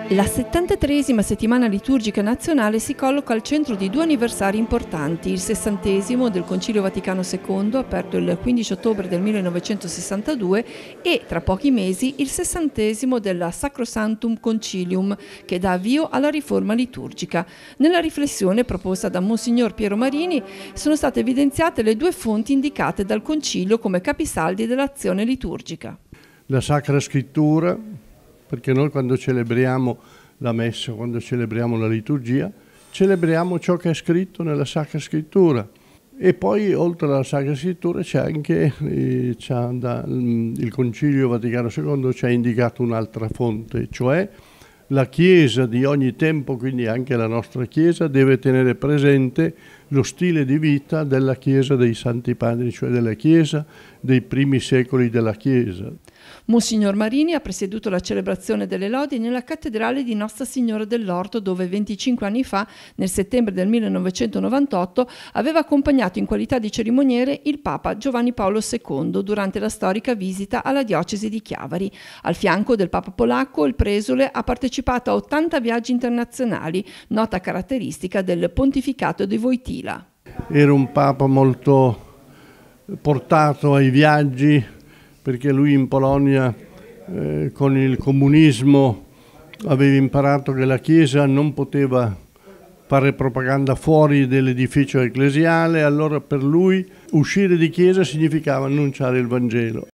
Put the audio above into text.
La 73esima settimana liturgica nazionale si colloca al centro di due anniversari importanti, il 60° del Concilio Vaticano II, aperto il 15 ottobre del 1962, e tra pochi mesi il 60° della Sacrosanctum Concilium, che dà avvio alla riforma liturgica. Nella riflessione proposta da Monsignor Piero Marini sono state evidenziate le due fonti indicate dal Concilio come capisaldi dell'azione liturgica. La Sacra Scrittura, perché noi quando celebriamo la Messa, quando celebriamo la liturgia, celebriamo ciò che è scritto nella Sacra Scrittura. E poi oltre alla Sacra Scrittura c'è anche, il Concilio Vaticano II ci ha indicato un'altra fonte, cioè la Chiesa di ogni tempo, quindi anche la nostra Chiesa, deve tenere presente lo stile di vita della Chiesa dei Santi Padri, cioè della Chiesa dei primi secoli della Chiesa. Monsignor Marini ha presieduto la celebrazione delle lodi nella cattedrale di Nostra Signora dell'Orto, dove 25 anni fa, nel settembre del 1998, aveva accompagnato in qualità di cerimoniere il Papa Giovanni Paolo II durante la storica visita alla diocesi di Chiavari. Al fianco del Papa polacco, il presule ha partecipato a 80 viaggi internazionali, nota caratteristica del pontificato di Wojtyła. Era un Papa molto portato ai viaggi, perché lui in Polonia con il comunismo aveva imparato che la Chiesa non poteva fare propaganda fuori dell'edificio ecclesiale, allora per lui uscire di chiesa significava annunciare il Vangelo.